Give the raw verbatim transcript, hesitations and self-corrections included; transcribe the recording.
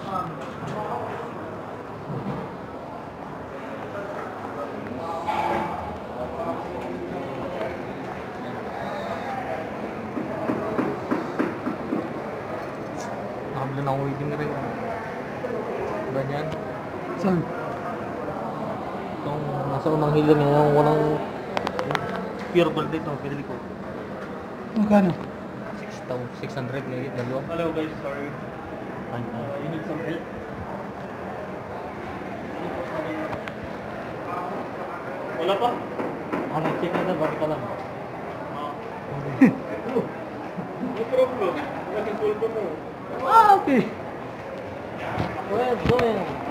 Nakabila na waiting rin. Ganyan. Saan? Itong nasa unang hila niya, yung walang pure gold dito, pinili ko. Magkano? six hundred maybe, dalawa. Hello guys, sorry. Ay, Uh, you need some help? Wala pa? Ah, nag-check na ba ka lang? Ah. No problem. I can solve it. Ah, okay. Well, so